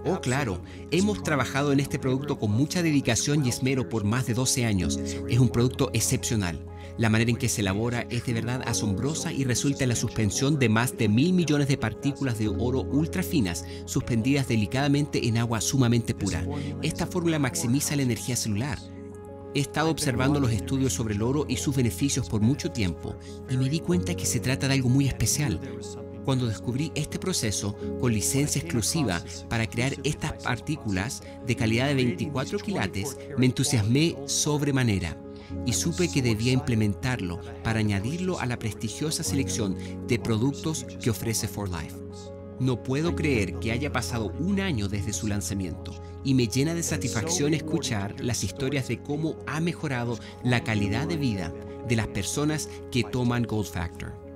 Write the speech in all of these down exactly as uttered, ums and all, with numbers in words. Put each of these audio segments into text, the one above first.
Oh, claro, hemos trabajado en este producto con mucha dedicación y esmero por más de doce años. Es un producto excepcional. La manera en que se elabora es de verdad asombrosa y resulta en la suspensión de más de mil millones de partículas de oro ultra finas, suspendidas delicadamente en agua sumamente pura. Esta fórmula maximiza la energía celular. He estado observando los estudios sobre el oro y sus beneficios por mucho tiempo, y me di cuenta que se trata de algo muy especial. Cuando descubrí este proceso con licencia exclusiva para crear estas partículas de calidad de veinticuatro quilates, me entusiasmé sobremanera y supe que debía implementarlo para añadirlo a la prestigiosa selección de productos que ofrece For Life. No puedo creer que haya pasado un año desde su lanzamiento y me llena de satisfacción escuchar las historias de cómo ha mejorado la calidad de vida de las personas que toman Gold Factor.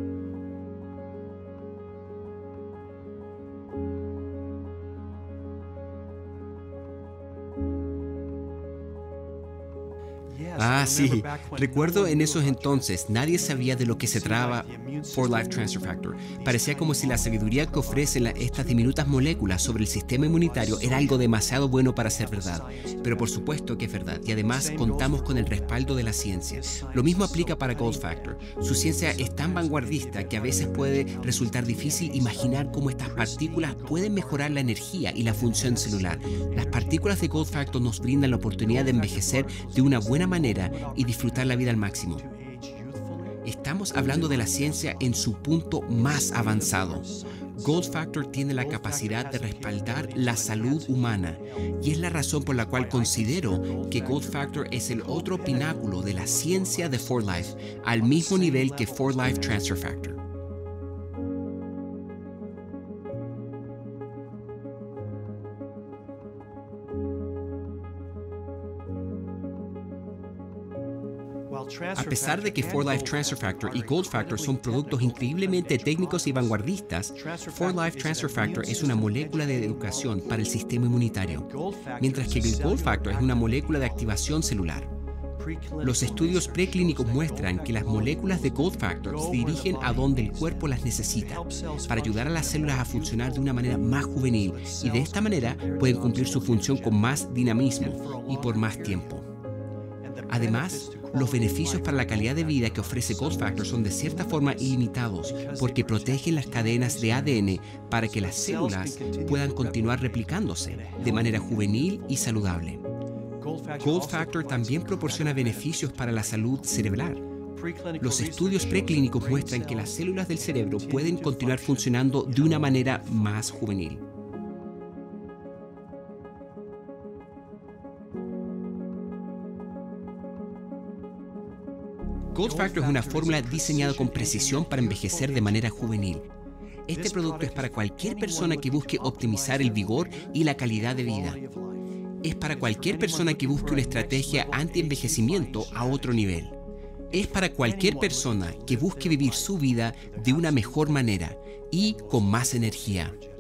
Ah, sí. Recuerdo en esos entonces, nadie sabía de lo que se trataba For Life Transfer Factor. Parecía como si la sabiduría que ofrecen la, estas diminutas moléculas sobre el sistema inmunitario era algo demasiado bueno para ser verdad. Pero por supuesto que es verdad, y además contamos con el respaldo de la ciencia. Lo mismo aplica para Gold Factor. Su ciencia es tan vanguardista que a veces puede resultar difícil imaginar cómo estas partículas pueden mejorar la energía y la función celular. Las partículas de Gold Factor nos brindan la oportunidad de envejecer de una buena manera y disfrutar la vida al máximo. Estamos hablando de la ciencia en su punto más avanzado. Gold Factor tiene la capacidad de respaldar la salud humana y es la razón por la cual considero que Gold Factor es el otro pináculo de la ciencia de For Life, al mismo nivel que For Life Transfer Factor. A pesar de que For Life Transfer Factor y Gold Factor son productos increíblemente técnicos y vanguardistas, For Life Transfer Factor es una molécula de educación para el sistema inmunitario, mientras que el Gold Factor es una molécula de activación celular. Los estudios preclínicos muestran que las moléculas de Gold Factor se dirigen a donde el cuerpo las necesita, para ayudar a las células a funcionar de una manera más juvenil, y de esta manera pueden cumplir su función con más dinamismo y por más tiempo. Además, los beneficios para la calidad de vida que ofrece Gold Factor son de cierta forma ilimitados porque protegen las cadenas de A D N para que las células puedan continuar replicándose de manera juvenil y saludable. Gold Factor también proporciona beneficios para la salud cerebral. Los estudios preclínicos muestran que las células del cerebro pueden continuar funcionando de una manera más juvenil. Gold Factor es una fórmula diseñada con precisión para envejecer de manera juvenil. Este producto es para cualquier persona que busque optimizar el vigor y la calidad de vida. Es para cualquier persona que busque una estrategia anti-envejecimiento a otro nivel. Es para cualquier persona que busque vivir su vida de una mejor manera y con más energía.